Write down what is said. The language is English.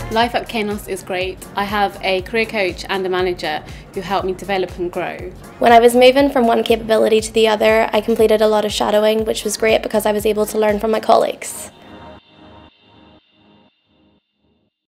Life at Kainos is great. I have a career coach and a manager who help me develop and grow. When I was moving from one capability to the other, I completed a lot of shadowing, which was great because I was able to learn from my colleagues.